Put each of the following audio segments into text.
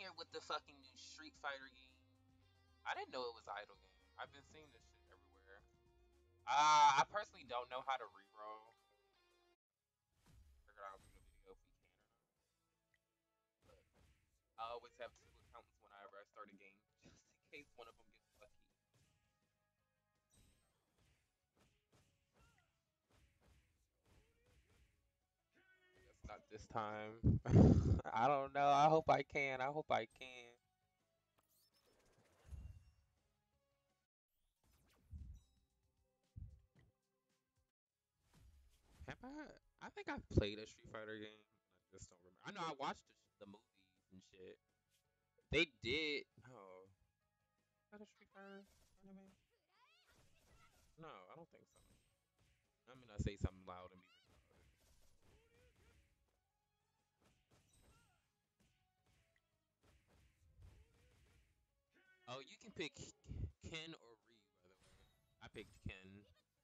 here with the fucking new Street Fighter game. I didn't know it was idle game. I've been seeing this shit everywhere. I personally don't know how to reroll. Figured out from the video if we can or not. But I always have two accounts whenever I start a game, just in case one of them gets lucky. I guess not this time. I don't know. I hope I can. I hope I can. Have I? I think I played a Street Fighter game. I just don't remember. I know I watched the movies and shit. They did. Oh, is that a Street Fighter anime? No, I don't think so. I'm gonna say something loud and be retarded. Oh, you can pick Ken or Ryu, by the way. I picked Ken.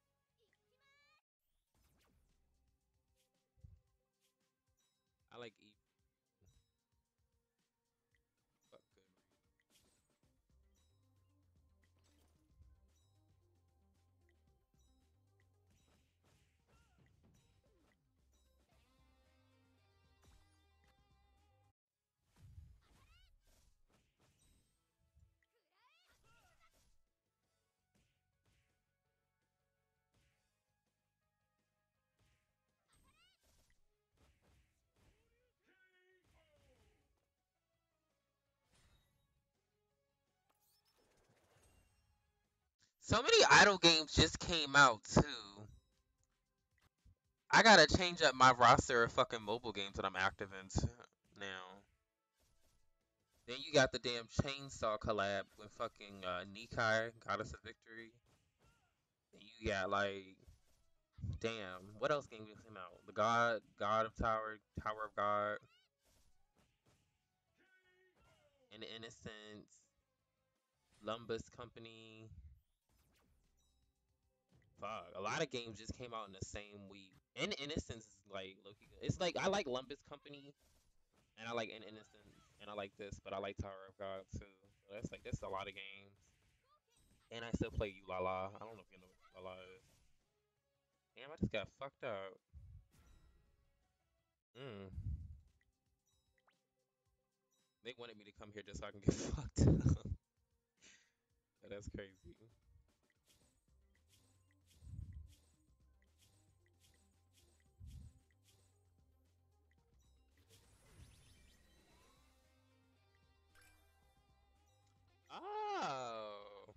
I like E. Fuck good Ryu. So many idle games just came out too. I gotta change up my roster of fucking mobile games that I'm active in now. Then you got the damn Chainsaw collab with fucking Nikai, Goddess of Victory. And you got like, damn, what else game came out? The God of Tower, Tower of God, and Innocence, Lumbus Company. Fuck, a lot of games just came out in the same week. And Innocence is like Loki. It's like I like Lumbus Company, and I like In Innocence, and I like this, but I like Tower of God too. So that's like that's a lot of games. And I still play You La La. I don't know if you know what La La is. Damn, I just got fucked up. Mm. They wanted me to come here just so I can get fucked up. That's crazy. Oh.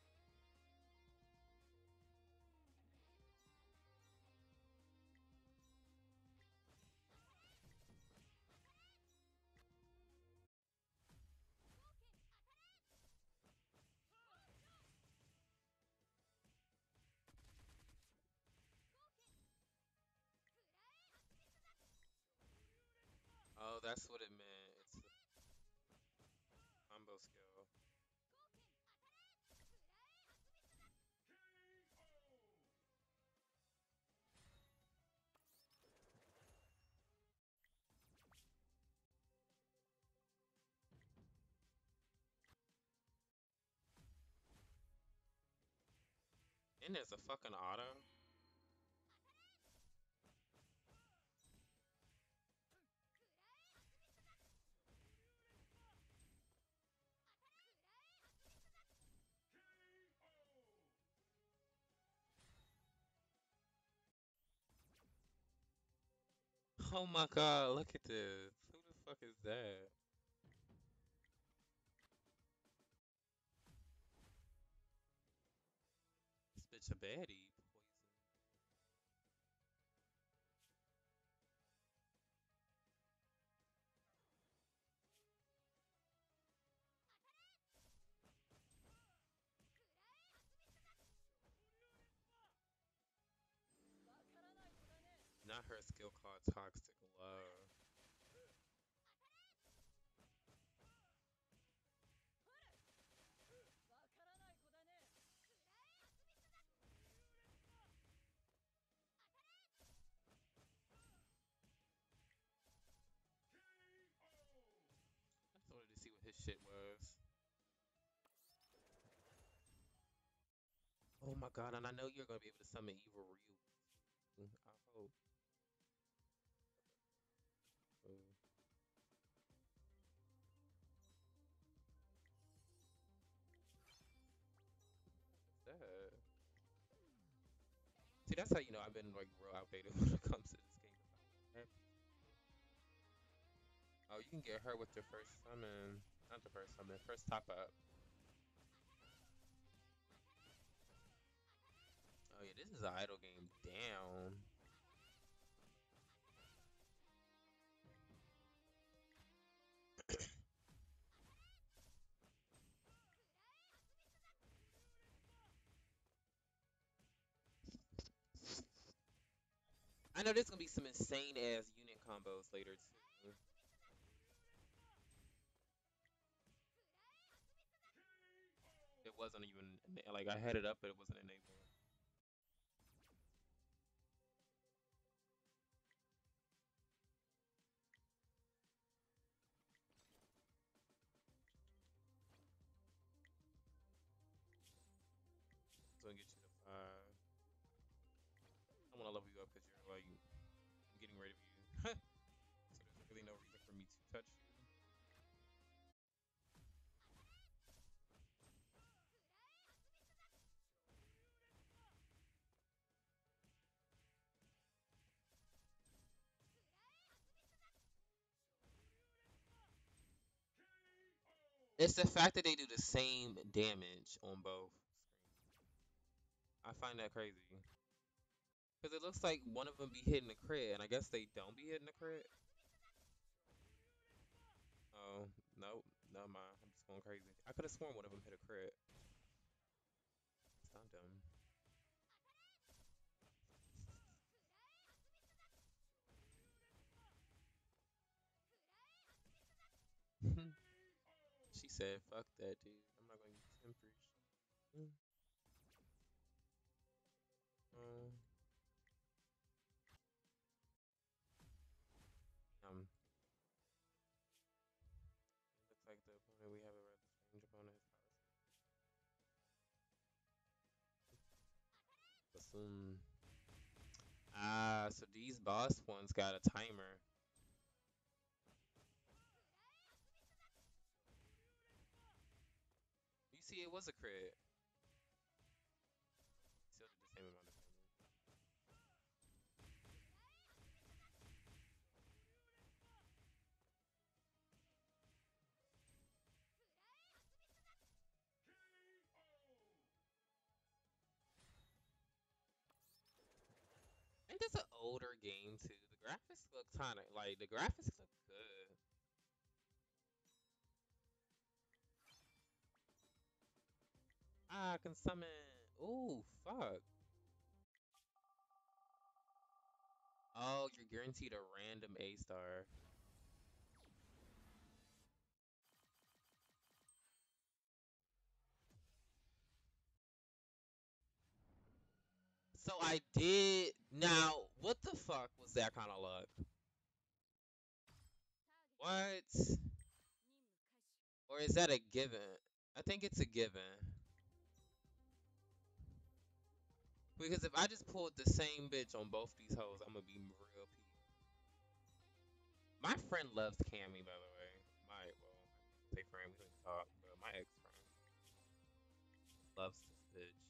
Oh, that's what it meant. It's a combo skill. And there's a fucking auto. Oh my god, look at this. Who the fuck is that? This bitch a baddie. Poison. Not her skill called Toxic Love. I just wanted to see what my god, and I know you're gonna be able to summon evil Ryu. I hope. Uh, what's that? See, that's how you know I've been like real outdated when it comes to this game. Oh, you can get her with your first summon. Not the first summon, first top up. Oh yeah, this is an idle game. Damn. I know there's gonna be some insane ass unit combos later too. It wasn't even like I had it up, but it wasn't enabled. So I get you to 5. I want to level you up because you're like getting rid of you. So there's really no reason for me to touch you. It's the fact that they do the same damage on both screens. I find that crazy. Because it looks like one of them be hitting the crit, and I guess they don't be hitting the crit. Oh, no, never mind. I'm just going crazy. I could have sworn one of them hit a crit. Stunned him. She said, fuck that, dude. I'm not going to use him for shit. Um, um, looks like the opponent we have a rather strange opponent. Bassoon. Ah, so these boss ones got a timer. You see, it was a crit. Still did the same amount of damage. And this an older game too. The graphics look kind of like the graphics look good. Ah, I can summon. Ooh, fuck. Oh, you're guaranteed a random A star. So I did. Now, what the fuck was that kind of luck? What? Or is that a given? I think it's a given. Because if I just pulled the same bitch on both these hoes, I'm gonna be real peeved. My friend loves Cammy, by the way. Well, I say friend, we don't talk, but my ex friend loves this bitch.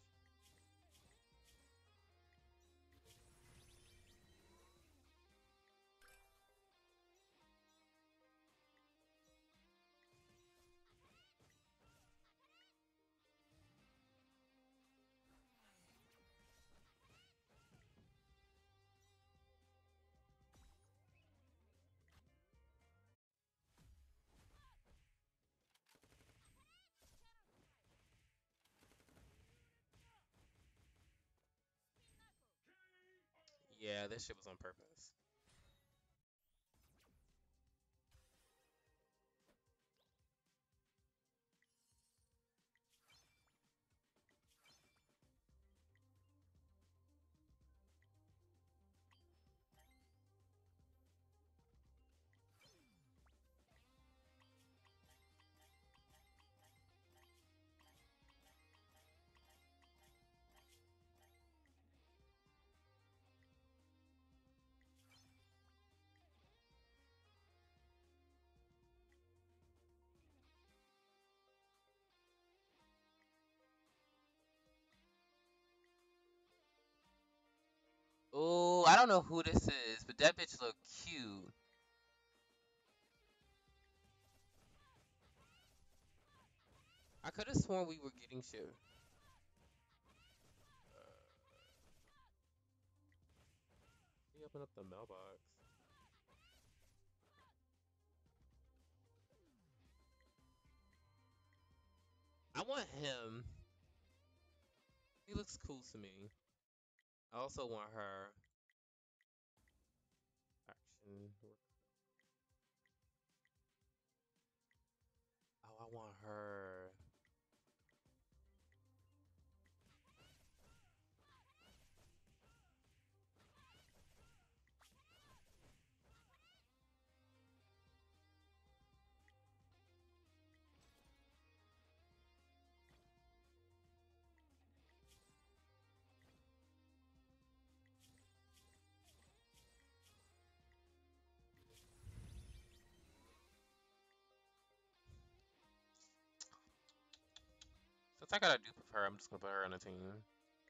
Yeah, this shit was on purpose. I don't know who this is, but that bitch look cute. I could have sworn we were getting shit. Let me open up the mailbox. I want him. He looks cool to me. I also want her. Action. Oh, I want her. Since I got a dupe of her, I'm just gonna put her on the team.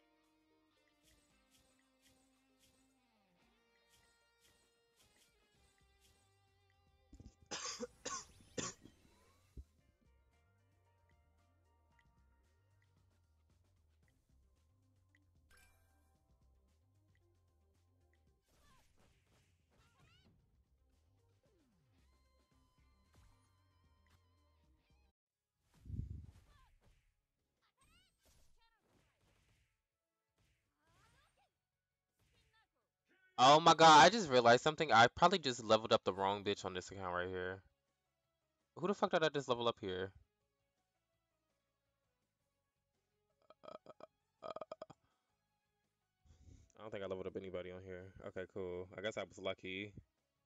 Oh my god, I just realized something. I probably just leveled up the wrong bitch on this account right here. Who the fuck did I just level up here? Uh, I don't think I leveled up anybody on here. Okay, cool. I guess I was lucky.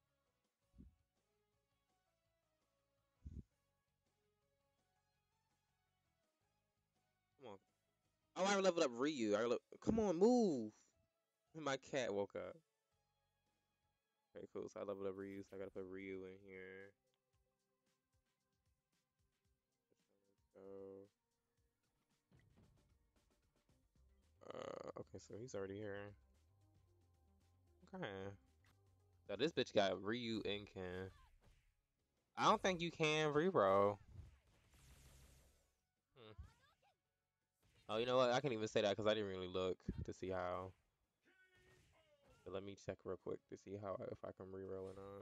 Come on. Oh, I leveled up Ryu. Come on, move. My cat woke up. Okay, cool. So I leveled up Ryu, so I gotta put Ryu in here. So, okay, so he's already here. Okay. So this bitch got Ryu and Ken. I don't think you can reroll. Hmm. Oh, you know what? I can't even say that because I didn't really look to see how. So let me check real quick to see how if I can reroll or not.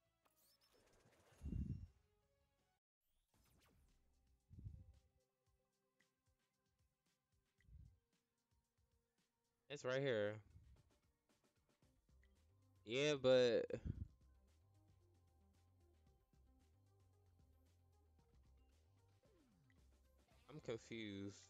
It's right here. Yeah, but I'm confused.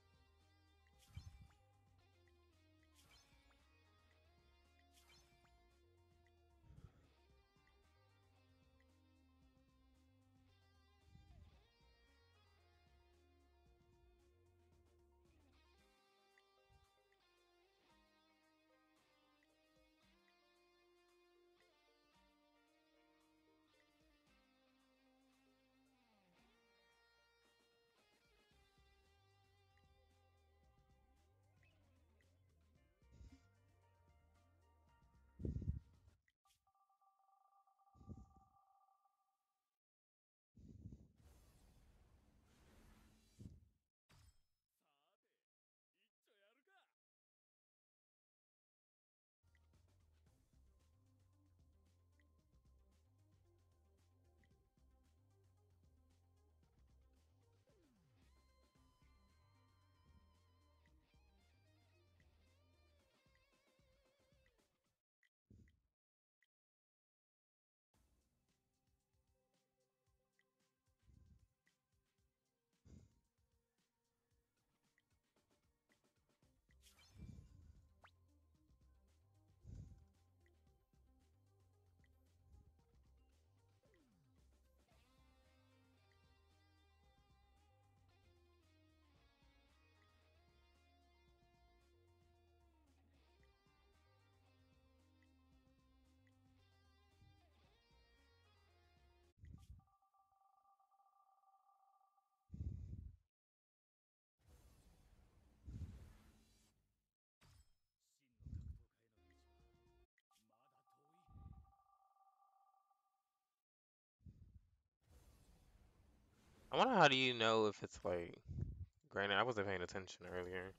wonder how do you know if it's like. Granted, I wasn't paying attention earlier.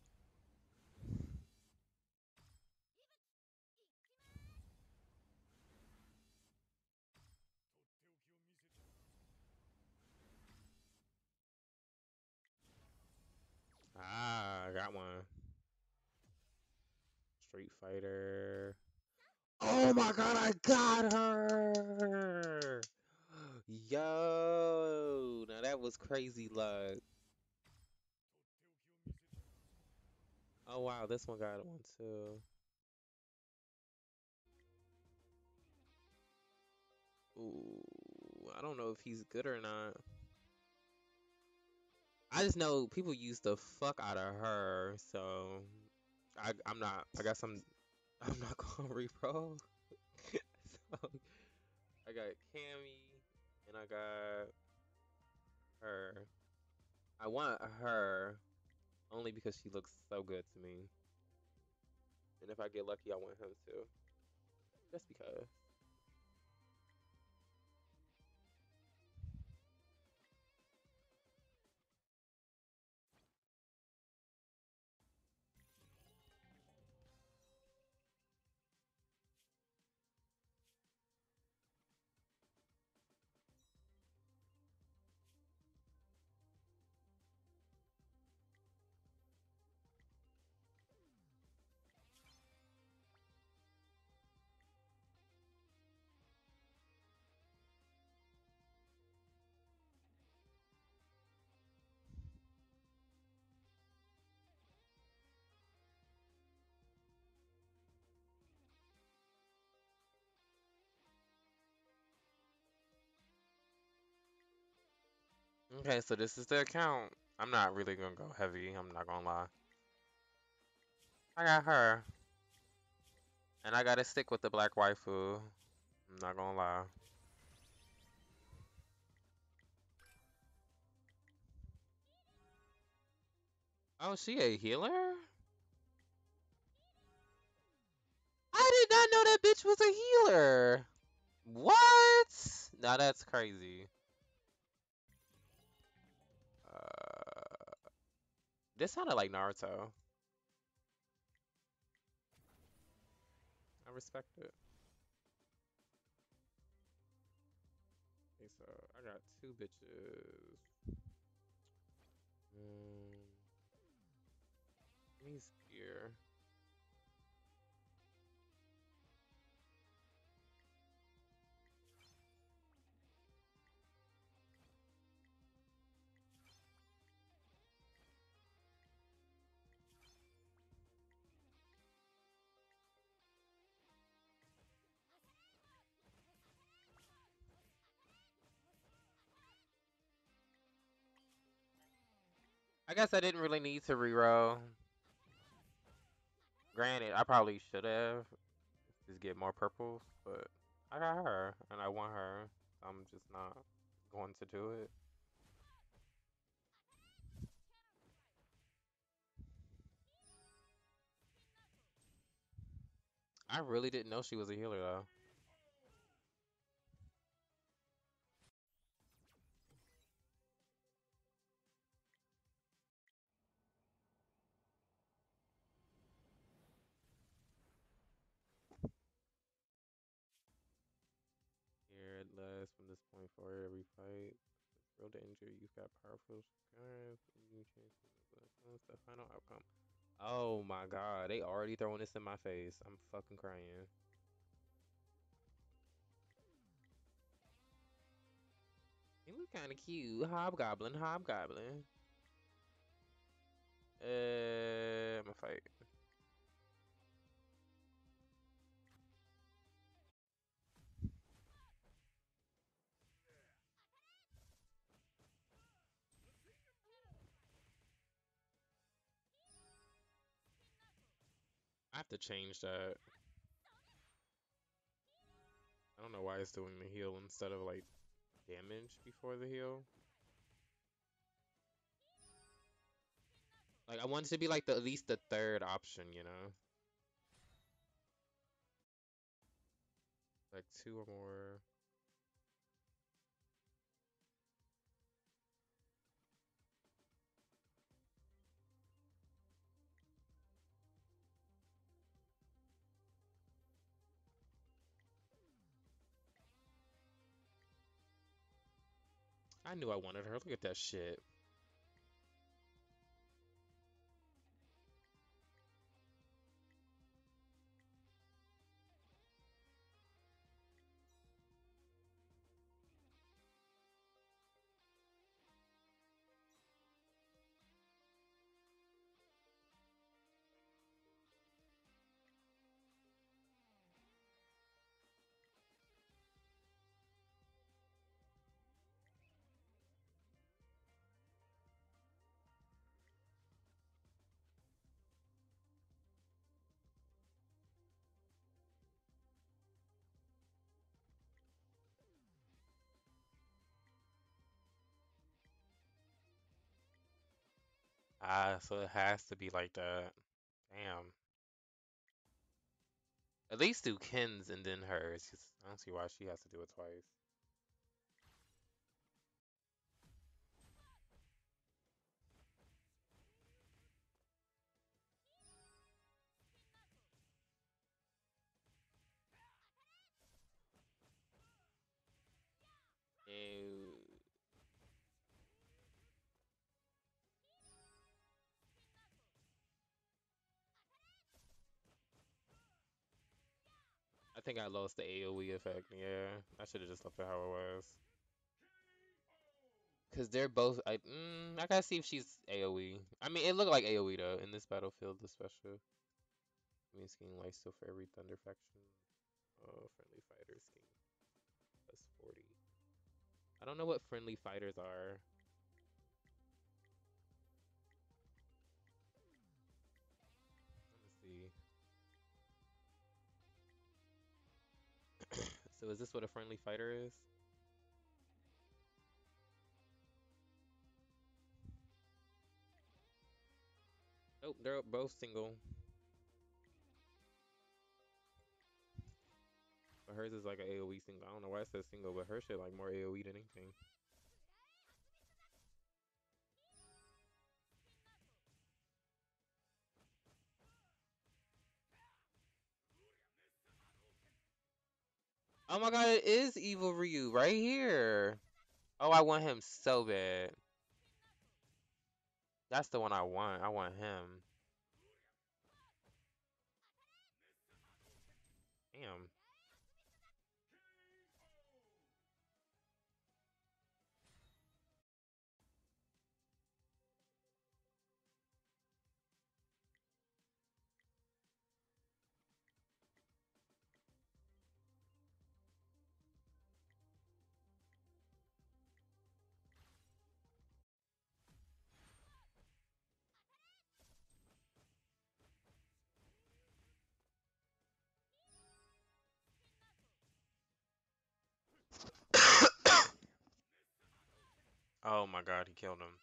Ah, I got one. Street Fighter. Oh my god, I got her! Yo, now that was crazy luck. Oh wow, this one got one too. Ooh, I don't know if he's good or not. I just know people use the fuck out of her, so I'm not. I guess I'm not gonna repro. So I got Cammy and I got her. I want her only because she looks so good to me. And if I get lucky, I want him too. Just because. Okay, so this is the account. I'm not really gonna go heavy. I'm not gonna lie. I got her, and I gotta stick with the black waifu. I'm not gonna lie. Oh, she a healer? I did not know that bitch was a healer. What? Now that's crazy. Uh, this sounded like Naruto. I respect it. Okay, so I got two bitches. Mm, me spear. I guess I didn't really need to reroll. Granted, I probably should have just get more purples, but I got her and I want her. I'm just not going to do it. I really didn't know she was a healer though. Here it lasts from this point forward every fight. Real danger. You've got powerful strength. You change the final outcome. Oh my god, they already throwing this in my face. I'm fucking crying. He look kind of cute. Hobgoblin, hobgoblin. I'm gonna fight. I have to change that. I don't know why it's doing the heal instead of like damage before the heal. Like I want it to be like the at least the third option, you know? Like two or more. I knew I wanted her. Look at that shit. Ah, so it has to be like that. Damn. At least do Ken's and then hers. 'Cause I don't see why she has to do it twice. Ew. I think I lost the AoE effect. Yeah, I should have just left it how it was. Cause they're both. I gotta see if she's AoE. I mean, it looked like AoE though in this battlefield, the special. I mean, skin life still for every Thunder faction. Oh, friendly fighters skin plus 40. I don't know what friendly fighters are. Let me see. So is this what a friendly fighter is? Nope, they're both single. But hers is like an AoE single. I don't know why it says single, but her shit like more AoE than anything. Oh my god, it is Evil Ryu right here. Oh, I want him so bad. That's the one I want. I want him. Damn. Oh my god, he killed him.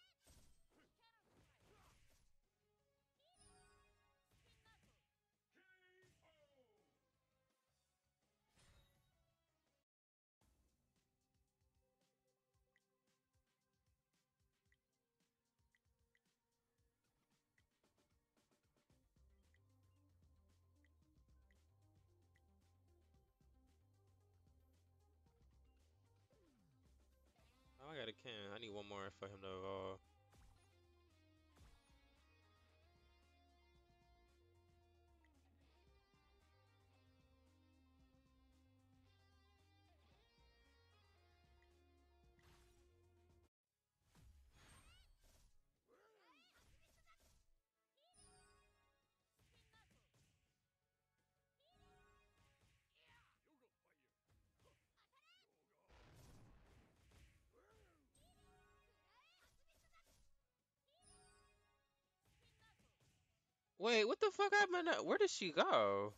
Oh, I got a Ken. I need one more for him to evolve. Wait, what the fuck happened? Where did she go?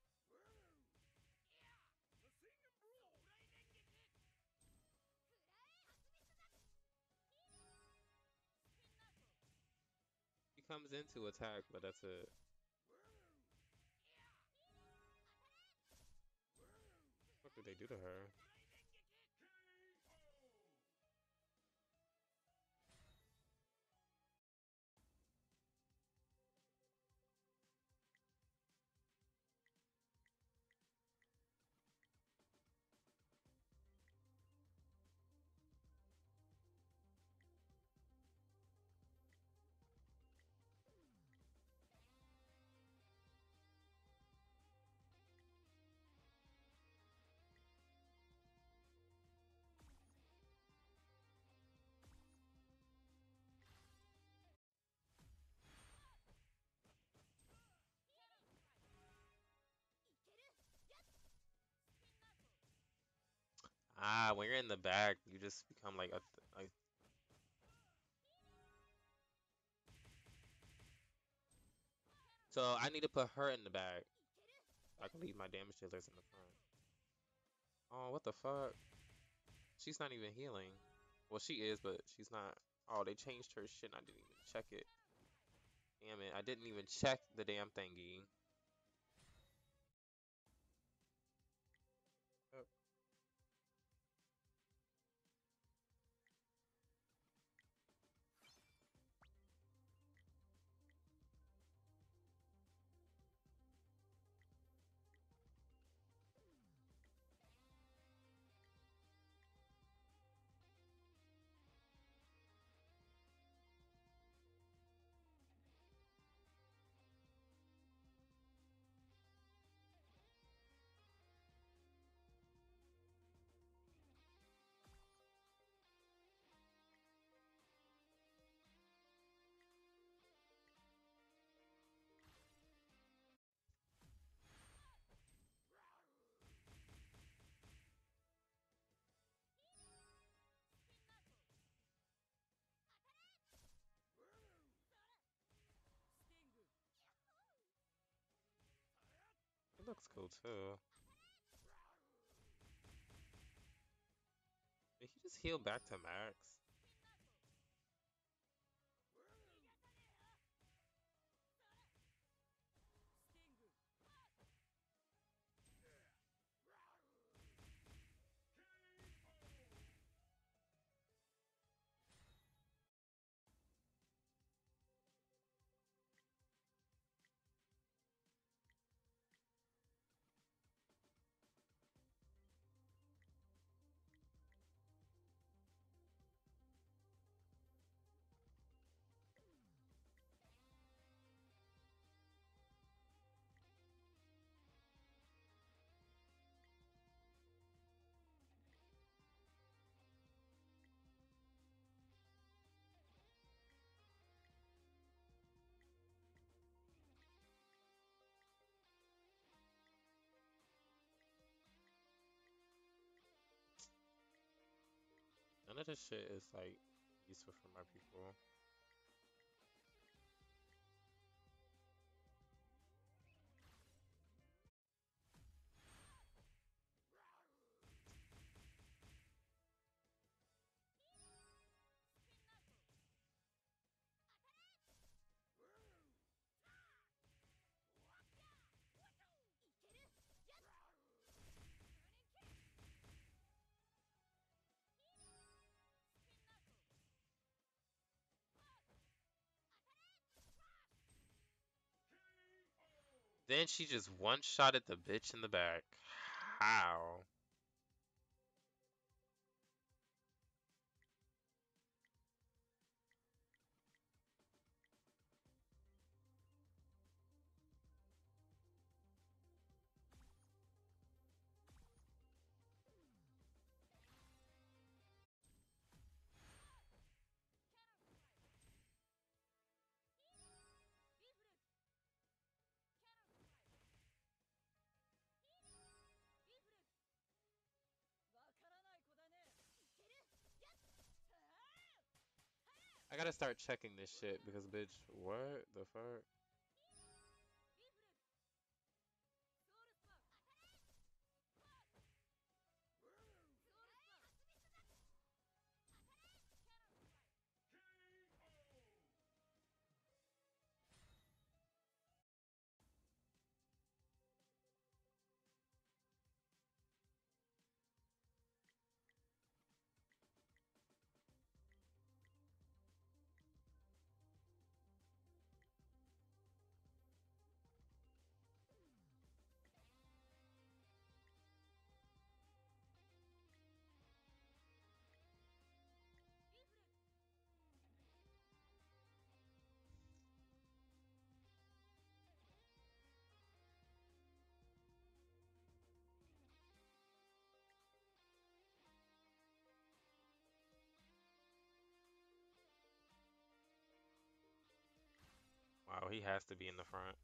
She comes in to attack, but that's it. What did they do to her? Ah, when you're in the back, you just become like a. So I need to put her in the back. I can leave my damage dealers in the front. Oh, what the fuck? She's not even healing. Well, she is, but she's not. Oh, they changed her shit. And I didn't even check it. Damn it! I didn't even check the damn thingy. Yep. It looks cool too. Did he just heal back to max? None of this shit is like useful for my people. Then she just one shot at the bitch in the back. How? I gotta start checking this shit because bitch, what the fuck? Wow, he has to be in the front.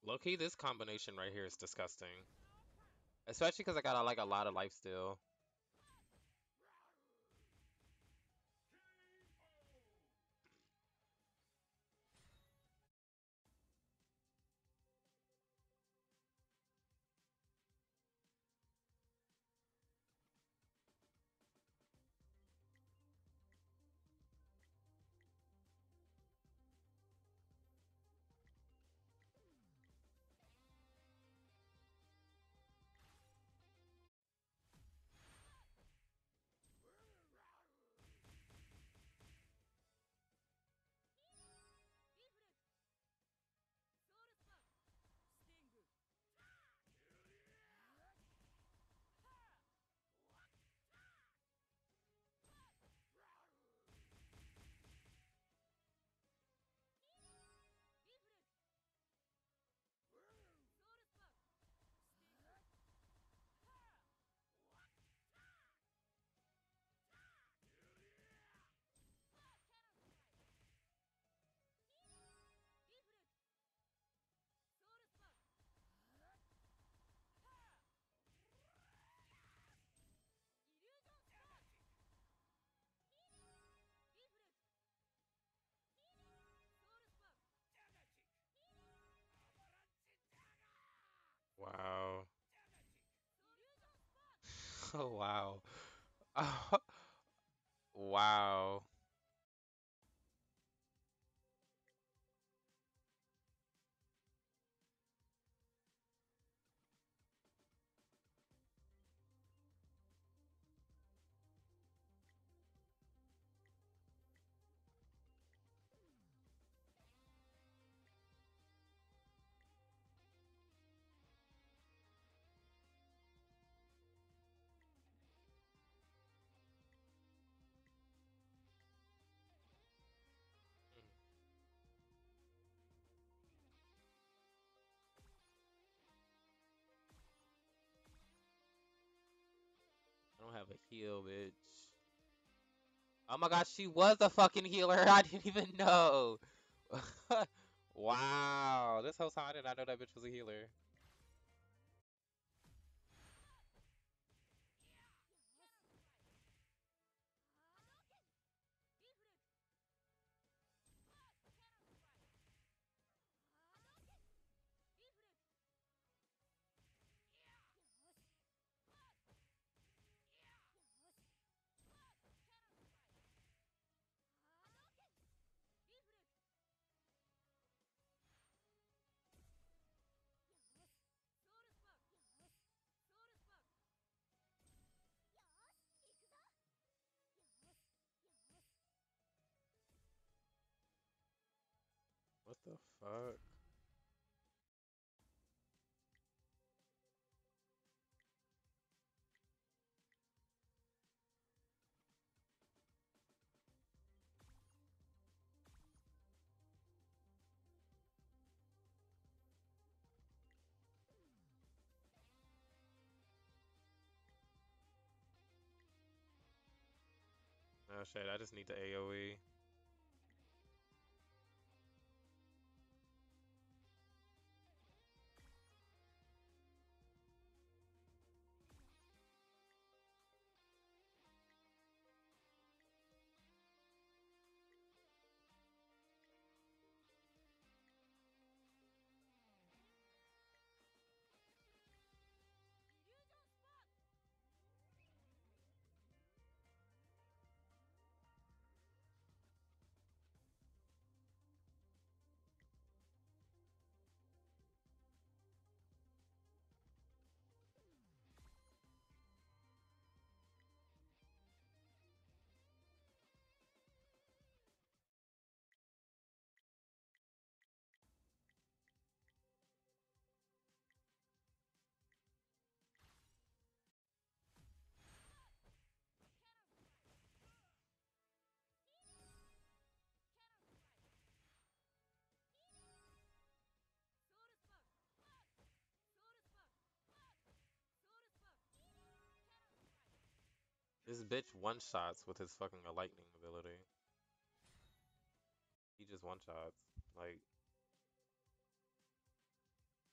Low key, this combination right here is disgusting. Especially because I got like a lot of life still. Wow. Oh, wow. Wow. I don't have a heal, bitch. Oh my gosh, she was a fucking healer. I didn't even know. Wow. This whole time I did not know that bitch was a healer. What the fuck? Oh shit, I just need the AoE. This bitch one shots with his fucking lightning ability. He just one shots. Like,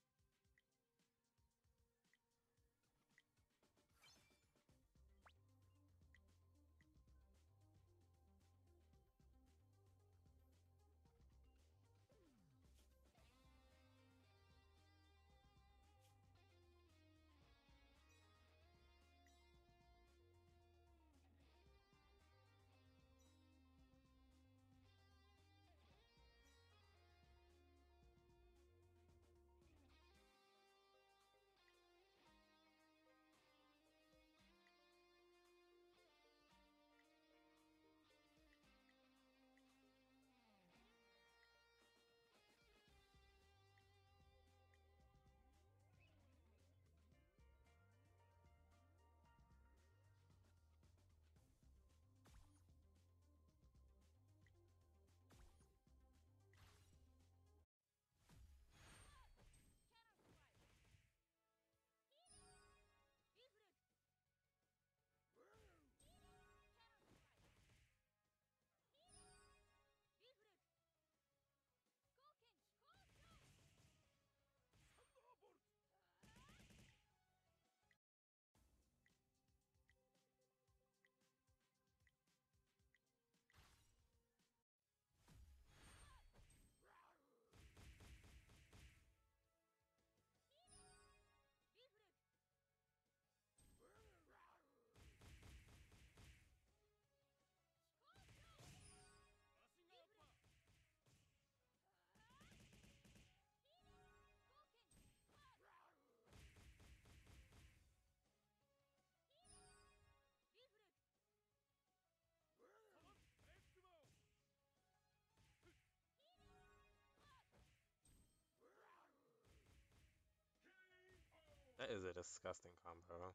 That is a disgusting combo.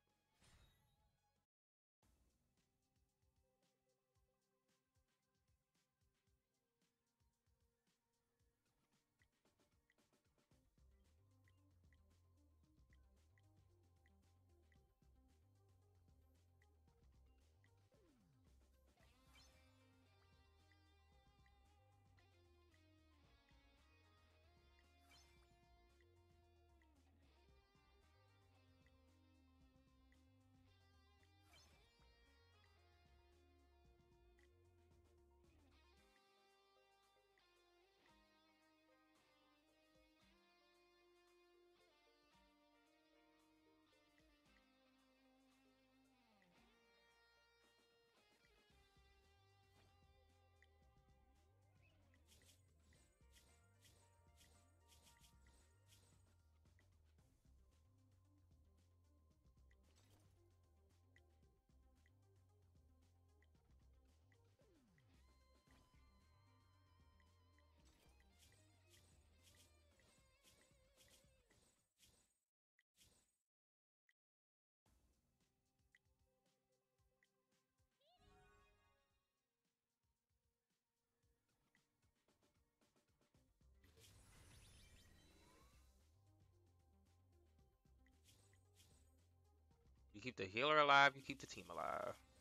You keep the healer alive, you keep the team alive.